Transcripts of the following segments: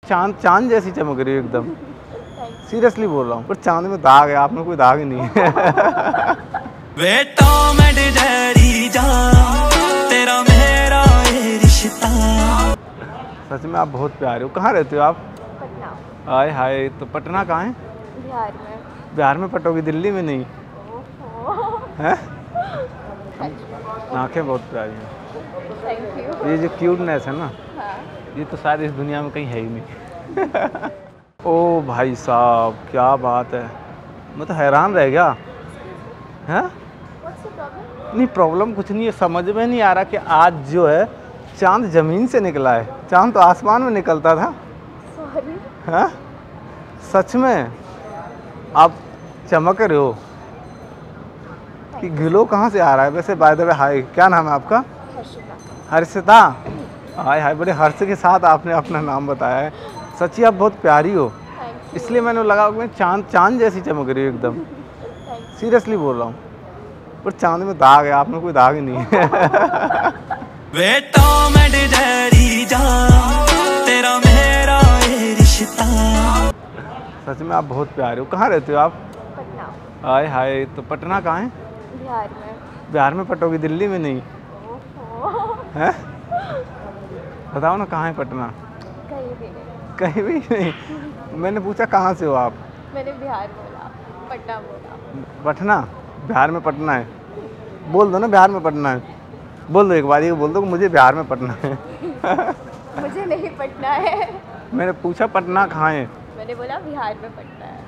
चांद चांद जैसी चमक रही हो एकदम। सीरियसली बोल रहा हूँ, पर चांद में दाग है, आप में कोई दाग ही नहीं है। बेटा मैं डरी जा, तेरा मेरा ये रिश्ता। सच में आप बहुत प्यारे हो। कहाँ रहते हो आप? पटना। हाय हाय, तो पटना कहाँ है? बिहार में। बिहार में पटोगी, दिल्ली में नहीं है? आँखें बहुत प्यारी हैं। Thank you. ये जो क्यूटनेस है ना, हाँ। ये तो शायद इस दुनिया में कहीं है ही नहीं। ओ भाई साहब, क्या बात है, मैं तो हैरान रह गया। हैं? नहीं प्रॉब्लम कुछ नहीं है, समझ में नहीं आ रहा कि आज जो है चांद ज़मीन से निकला है, चांद तो आसमान में निकलता था। सॉरी। हैं? सच में आप चमक रहे हो कि ग्लो कहाँ से आ रहा है? वैसे बाय द वे हाय, क्या नाम है आपका? हर्षिता। हाय हाय, बड़े हर्ष के साथ आपने अपना नाम बताया है। सच्ची आप बहुत प्यारी हो, इसलिए मैंने लगा कि चांद चांद जैसी चमक रही हो एकदम। सीरियसली बोल रहा हूँ, पर चांद में दाग है, आप में कोई दाग ही नहीं है। बेटा मैं डरी जा, तेरा मेरा ये रिश्ता। सच में आप बहुत प्यारे हो। कहाँ रहते हो आप? पटना। हाय हाय, तो पटना कहाँ है? बिहार में। बिहार में पटोगी, दिल्ली में नहीं है? बताओ ना कहाँ है पटना? कहीं भी नहीं। कहीं भी नहीं। मैंने पूछा कहाँ से हो आप? मैंने बिहार बोला, पटना बोला। पटना? बिहार में पटना है, बोल दो ना बिहार में पटना है। बोल दो एक बार, ये बोल दो कि मुझे बिहार में पटना है। मुझे नहीं पटना है। मैंने पूछा पटना कहाँ है? मैंने बोला बिहार में पटना है।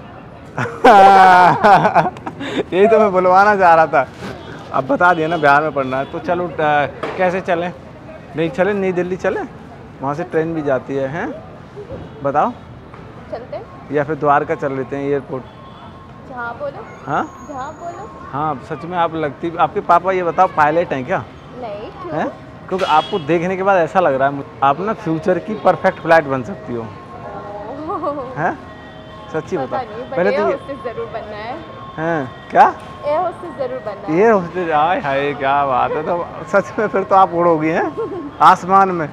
यही तो मैं बुलवाना चाह रहा था, अब बता दिया ना बिहार में पढ़ना है। तो चलो कैसे चलें? नहीं चलें, नई दिल्ली चलें, वहाँ से ट्रेन भी जाती है। हैं बताओ, चलते? या फिर द्वारका चल लेते हैं, एयरपोर्ट। जहाँ बोलो। हाँ जहाँ बोलो। हाँ, सच में आप लगती, आपके पापा ये बताओ पायलट हैं क्या? नहीं, क्यों? हैं? क्योंकि आपको देखने के बाद ऐसा लग रहा है आप ना फ्यूचर की परफेक्ट फ्लाइट बन सकती हो। हैं? सच्ची बताओ। पहले तो जरूर बनना है। हैं क्या? एयर होस्टेस जरूर बनना है। एयर होस्टेस, आय हाय क्या बात है। तो सच में फिर तो आप उड़ोगी हैं आसमान में।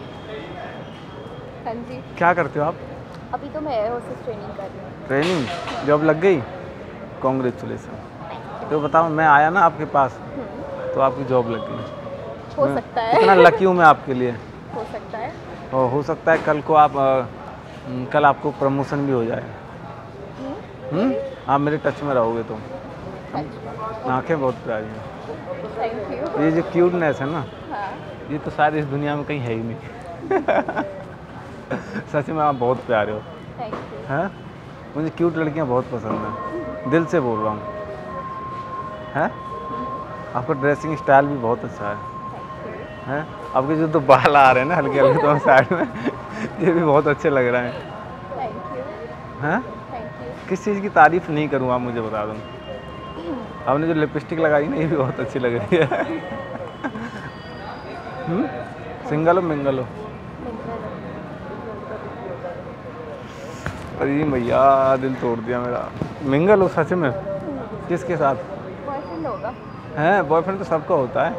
हाँ जी। क्या करते हो आप? अभी तो मैं एयर होस्टेस ट्रेनिंग कर रही हूँ। ट्रेनिंग? जॉब लग गई? कॉन्ग्रेचुलेसन। तो बताओ, मैं आया ना आपके पास तो आपकी जॉब लग गई। हो सकता है। कितना लकी हूँ मैं आपके लिए। हो सकता है। और हो सकता है कल को आप कल आपको प्रमोशन भी हो जाए। आप मेरे टच में रहोगे तो। आँखें बहुत प्यारी हैं। Thank you. ये जो क्यूटनेस है ना, हाँ। ये तो शायद इस दुनिया में कहीं है ही नहीं। सच में आप बहुत प्यारे हो। Thank you. हैं? मुझे क्यूट लड़कियां बहुत पसंद हैं, दिल से बोल रहा हूँ। हैं? आपका ड्रेसिंग स्टाइल भी बहुत अच्छा है। हैं? आपके जो तो बाल आ रहे हैं ना हल्के हल्के तो साइड में, ये भी बहुत अच्छे लग रहे हैं। Thank you. हैं? Thank you. किस चीज़ की तारीफ़ नहीं करूँ, आप मुझे बता दो। आपने जो लिपस्टिक लगाई ना, ये भी बहुत अच्छी लग रही है। सिंगल हो मिंगल हो? अरे भैया दिल तोड़ दिया मेरा। मिंगल हो सच में? किसके साथ? बॉयफ्रेंड होगा। हैं? बॉयफ्रेंड तो सबका होता है।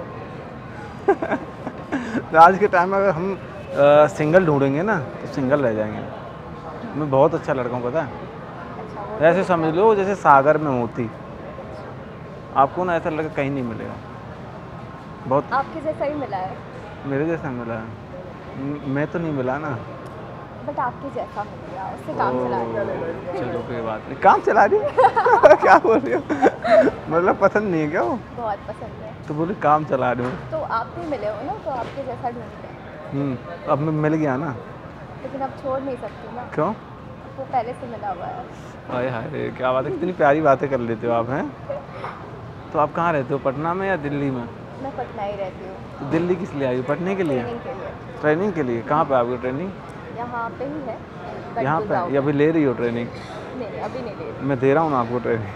तो आज के टाइम में अगर हम सिंगल ढूंढेंगे ना तो सिंगल रह जाएंगे। मैं बहुत अच्छा लड़का हूँ, पता है। ऐसे समझ लो जैसे सागर में मोती, आपको ना ऐसा लड़का कहीं नहीं मिलेगा। बहुत आपके जैसा ही मिला है। मेरे जैसा मिला है? मैं तो नहीं मिला ना। बट आपके जैसा मिल गया, उससे काम चला रही हूँ। चलो कोई बात नहीं। काम चला रही हो? क्या बोल रही हो? मतलब पसंद नहीं है क्या वो? बहुत पसंद है। तो बोले काम चला रही हूँ। तो आप भी मिले हो ना, तो आपके जैसा ढूंढते हैं। अब मैं मिल गया ना। लेकिन अब छोड़ नहीं सकती ना। क्यों? वो पहले से मिला हुआ है। अरे हाय क्या बात है, कितनी प्यारी बातें कर लेते हो आप। हैं? तो आप कहाँ रहते हो, पटना में या दिल्ली में? मैं पटना ही रहती हूँ। तो दिल्ली किस लिए आई हो? पढ़ने के लिए? ट्रेनिंग के लिए। ट्रेनिंग के लिए? कहाँ पे आपकी ट्रेनिंग? यहाँ पे ही है। यहाँ पे? या अभी ले रही हो ट्रेनिंग? नहीं, अभी नहीं ले रही। मैं दे रहा हूँ ना आपको ट्रेनिंग।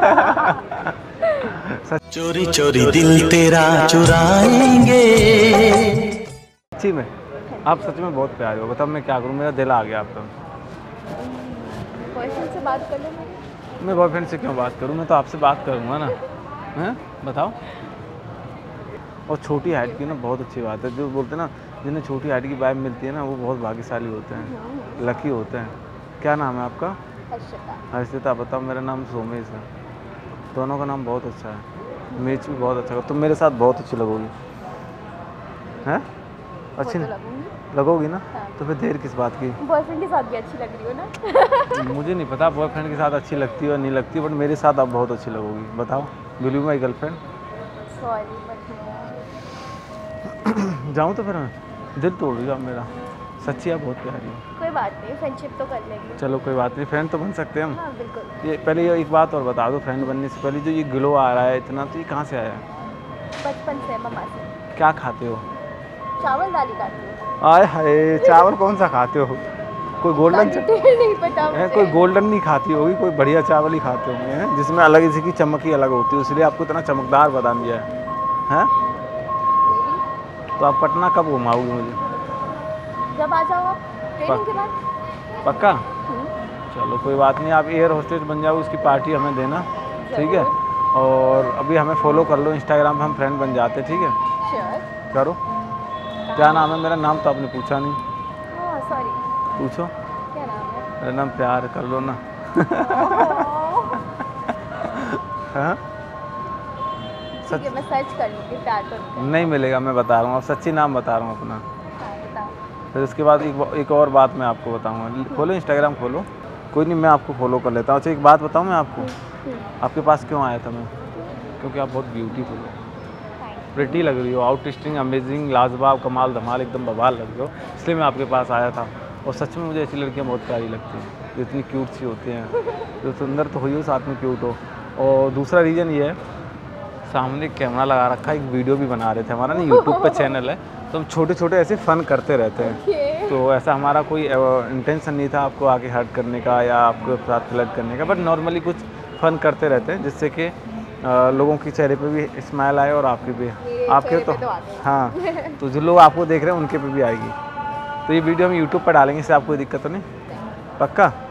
चोरी चोरी दिल तेरा चुराएंगे। सच्ची में आप सच में बहुत प्यारे हो। बताओ मैं क्या करूँ, मेरा दिल आ गया आप तो। बॉयफ्रेंड से बात कर लो मेरी। मैं बॉयफ्रेंड से क्यों बात करूँ, मैं तो आपसे बात करूँगा ना। हैं बताओ। और छोटी हाइट की ना बहुत अच्छी बात है, जो बोलते हैं ना जिन्हें छोटी हाइट की वाइफ मिलती है ना वो बहुत भाग्यशाली होते हैं, लकी होते हैं। क्या नाम है आपका? हर्षिता। हर्षिता। बताओ, मेरा नाम सोमेश है। दोनों का नाम बहुत अच्छा है। मैच भी बहुत अच्छा है। तुम मेरे साथ बहुत अच्छी लगोगी, हैं? अच्छी वो तो लगूंगी। लगोगी ना? हाँ। तो फिर देर किस बात की? बॉयफ्रेंड के साथ भी अच्छी लग रही हो ना। मुझे नहीं पता बॉयफ्रेंड के साथ अच्छी लगती है और नहीं लगती, बट मेरे साथ आप बहुत अच्छी लगोगी। बताओ, will you my girlfriend? Sorry but जाऊँ तो फिर मैं? दिल तोड़ दिया मेरा। सच्ची आप बहुत प्यारी हो। कोई बात नहीं, फ्रेंडशिप तो कर लेंगे। चलो कोई बात नहीं, फ्रेंड तो बन सकते हैं हम। हाँ बिल्कुल। ये पहले ये एक बात और बता दो, फ्रेंड बनने से पहले जो ये ग्लो आ रहा है इतना, तो ये कहाँ से आया है? बचपन से मम्मा से। क्या खाते हो? चावल दाल ही खाती हूँ। आय हाय, चावल कौन सा खाते हो? कोई गोल्डन नहीं पता है, मुझे। कोई गोल्डन नहीं खाती होगी, कोई बढ़िया चावल ही खाते होंगे हैं, जिसमें अलग इसकी चमक ही अलग होती है, इसलिए आपको इतना चमकदार बता दिया है। हैं? तो आप पटना कब घुमाओगे मुझे? जब आ जाओ आप ट्रेनिंग के बाद। पक्का? चलो कोई बात नहीं, आप एयर होस्टेस बन जाओ, उसकी पार्टी हमें देना, ठीक है? और अभी हमें फॉलो कर लो इंस्टाग्राम पे, हम फ्रेंड बन जाते, ठीक है? श्योर। करो। क्या नाम है मेरा? नाम तो आपने पूछा नहीं। Oh sorry. पूछो। क्या नाम है? मेरा नाम प्यार, कर लो ना। हाँ? ठीक है, मैं सर्च कर लूँगी, प्यार तो नहीं। नहीं मिलेगा, मैं बता रहा हूँ, सच्ची नाम बता रहा हूँ अपना। हाँ बताओ। फिर उसके बाद एक और बात मैं आपको बताऊँगा। खोलो इंस्टाग्राम खोलो। कोई नहीं, मैं आपको फॉलो कर लेता हूँ। अच्छा एक बात बताऊँ मैं आपको, आपके पास क्यों आया था मैं? क्योंकि आप बहुत ब्यूटीफुल हो, प्रिटी लग रही हो, आउटस्टिंग, अमेजिंग, लाजवाब, कमाल धमाल, एकदम बवाल लग रही हो, इसलिए मैं आपके पास आया था। और सच में मुझे ऐसी लड़कियाँ बहुत प्यारी लगती हैं, जो इतनी क्यूट सी होती हैं, जो सुंदर तो हुई हो साथ में क्यूट हो। और दूसरा रीज़न ये है, सामने कैमरा लगा रखा है, एक वीडियो भी बना रहे थे, हमारा ना यूट्यूब पर चैनल है, तो हम छोटे छोटे ऐसे फ़न करते रहते हैं। तो ऐसा हमारा कोई इंटेंशन नहीं था आपको आके हर्ट करने का या आपको साथ फ्लर्ट करने का, बट नॉर्मली कुछ फ़न करते रहते हैं, जिससे कि लोगों के चेहरे पे भी स्माइल आए और आपके भी, आपके तो हाँ, तो जो लोग आपको देख रहे हैं उनके पे भी आएगी। तो ये वीडियो हम यूट्यूब पर डालेंगे, इससे आपको कोई दिक्कत तो नहीं? पक्का?